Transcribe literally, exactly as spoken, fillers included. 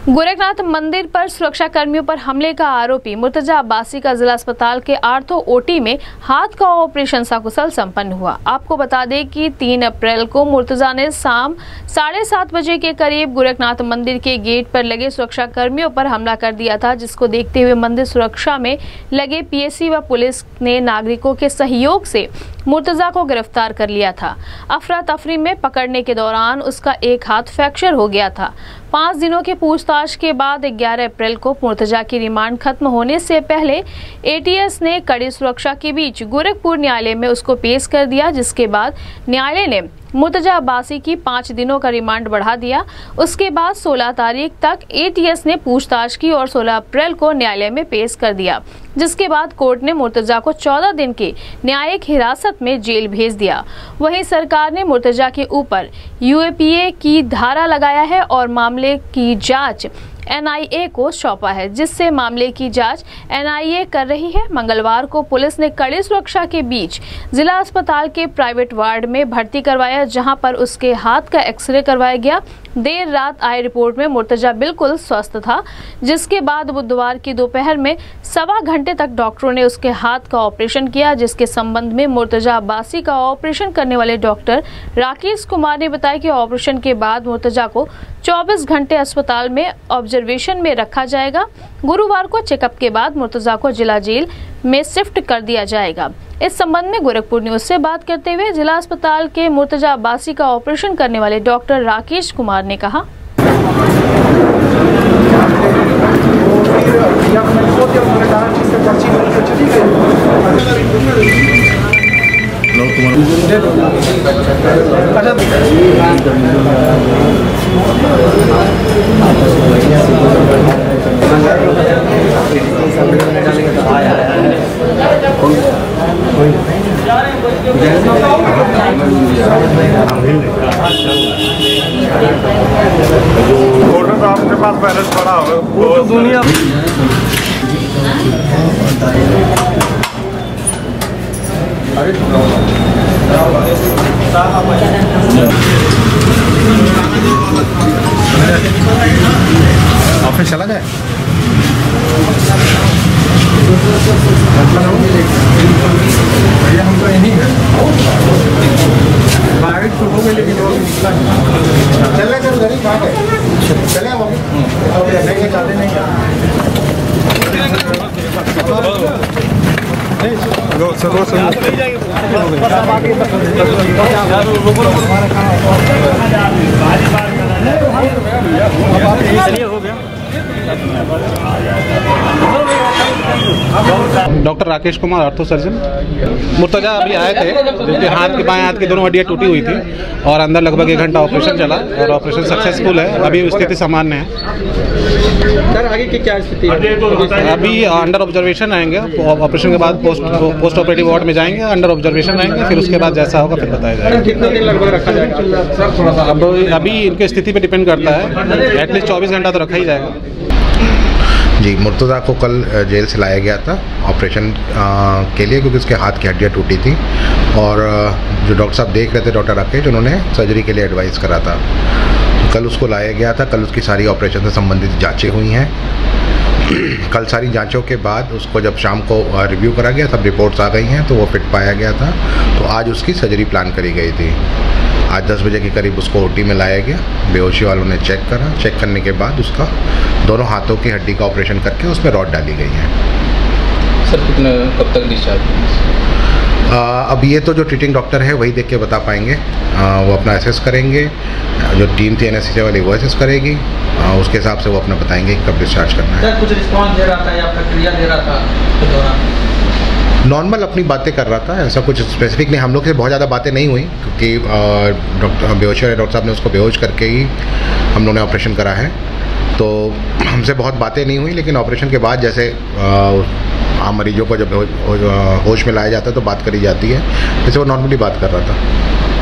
गोरखनाथ मंदिर पर सुरक्षा कर्मियों पर हमले का आरोपी मुर्तजा अब्बासी का जिला अस्पताल के आर्थो ओटी में हाथ का ऑपरेशन सकुशल संपन्न हुआ। आपको बता दें कि तीन अप्रैल को मुर्तजा ने शाम साढ़े सात बजे के करीब गोरखनाथ मंदिर के गेट पर लगे सुरक्षा कर्मियों पर हमला कर दिया था, जिसको देखते हुए मंदिर सुरक्षा में लगे पीएसी व पुलिस ने नागरिकों के सहयोग से मुर्तजा को गिरफ्तार कर लिया था। अफरा तफरी में पकड़ने के दौरान उसका एक हाथ फ्रैक्चर हो गया था। पाँच दिनों के पूछताछ के बाद ग्यारह अप्रैल को मुर्तजा की रिमांड खत्म होने से पहले एटीएस ने कड़ी सुरक्षा के बीच गोरखपुर न्यायालय में उसको पेश कर दिया, जिसके बाद न्यायालय ने मुर्तजा अब्बासी की पाँच दिनों का रिमांड बढ़ा दिया। उसके बाद सोलह तारीख तक एटीएस ने पूछताछ की और सोलह अप्रैल को न्यायालय में पेश कर दिया, जिसके बाद कोर्ट ने मुर्तजा को चौदह दिन की न्यायिक हिरासत में जेल भेज दिया। वहीं सरकार ने मुर्तजा के ऊपर यूएपीए की धारा लगाया है और मामले की जांच एनआईए को सौंपा है, जिससे मामले की जांच एनआईए कर रही है। मंगलवार को पुलिस ने कड़ी सुरक्षा के बीच जिला अस्पताल के प्राइवेट वार्ड में भर्ती करवाया, जहां पर उसके हाथ का एक्सरे करवाया गया। देर रात आई रिपोर्ट में मुर्तजा बिल्कुल स्वस्थ था, जिसके बाद बुधवार की दोपहर में सवा घंटे तक डॉक्टरों ने उसके हाथ का ऑपरेशन किया, जिसके संबंध में मुर्तजा अब्बासी का ऑपरेशन करने वाले डॉक्टर राकेश कुमार ने बताया कि ऑपरेशन के बाद मुर्तजा को चौबीस घंटे अस्पताल में ऑब्जर्वेशन में रखा जाएगा। गुरुवार को चेकअप के बाद मुर्तजा को जिला जेल में शिफ्ट कर दिया जाएगा। इस संबंध में गोरखपुर न्यूज से बात करते हुए जिला अस्पताल के मुर्तजा अब्बासी का ऑपरेशन करने वाले डॉक्टर राकेश कुमार ने कहा, ऑर्डर तो आपके पास बैलेंस पड़ा होगा, वो तो दुनिया ऑफिस चला जाए। भैया हम तो यहीं हैं, प्राइवेट तो हो गए लेकिन चले कर गरीब कहाँ गए, चले अब नहीं जाते नहीं हो गया। Doctor Rakesh Kumar ortho surgeon. Murtaza अभी आए थे, जिनके हाथ के बाएं हाथ की दोनों हड्डियां टूटी हुई थी और अंदर लगभग एक घंटा ऑपरेशन चला और ऑपरेशन सक्सेसफुल है। अभी स्थिति सामान्य है। सर आगे की क्या स्थिति है? अभी अंडर ऑब्जर्वेशन रहेंगे। ऑपरेशन के बाद पोस्ट पोस्ट ऑपरेटिव वार्ड में जाएंगे, अंडर ऑब्जर्वेशन रहेंगे, फिर उसके बाद जैसा होगा फिर बताया जाएगा। कितने दिन लगभग रखा जाएगा? अब अभी इनकी स्थिति पे डिपेंड करता है, एटलीस्ट चौबीस घंटा तो रखा ही जाएगा। जी, मुर्तजा को कल जेल से लाया गया था ऑपरेशन के लिए, क्योंकि उसके हाथ की हड्डियाँ टूटी थी और जो डॉक्टर साहब देख रहे थे, डॉक्टर राकेश, उन्होंने सर्जरी के लिए एडवाइस करा था। कल उसको लाया गया था। कल उसकी सारी ऑपरेशन से संबंधित जांचें हुई हैं। कल सारी जांचों के बाद उसको जब शाम को रिव्यू करा गया, सब रिपोर्ट्स आ गई हैं, तो वो फिट पाया गया था। तो आज उसकी सर्जरी प्लान करी गई थी। आज दस बजे के करीब उसको ओटी में लाया गया। बेहोशी वालों ने चेक करा। चेक करने के बाद उसका दोनों हाथों की हड्डी का ऑपरेशन करके उसमें रॉड डाली गई है। सर कितना कब तक डिस्चार्ज? अब ये तो जो ट्रीटिंग डॉक्टर है वही देख के बता पाएंगे। आ, वो अपना एसेस करेंगे। जो टीम थी एनएससी वाली वो एसेस करेगी। आ, उसके हिसाब से वो अपना बताएंगे कि कब डिस्चार्ज करना है। सर कुछ रिस्पॉन्स दे रहा था या प्रक्रिया दे रहा था के दौरान? नॉर्मल अपनी बातें कर रहा था, ऐसा कुछ स्पेसिफिक नहीं। हम लोग से बहुत ज़्यादा बातें नहीं हुई, क्योंकि डॉक्टर बेहोश वाले डॉक्टर साहब ने उसको बेहोश करके ही हम लोगों ने ऑपरेशन करा है, तो हमसे बहुत बातें नहीं हुई। लेकिन ऑपरेशन के बाद जैसे आम मरीजों को जब होश में लाया जाता है तो बात करी जाती है, जैसे वो नॉर्मली बात कर रहा था।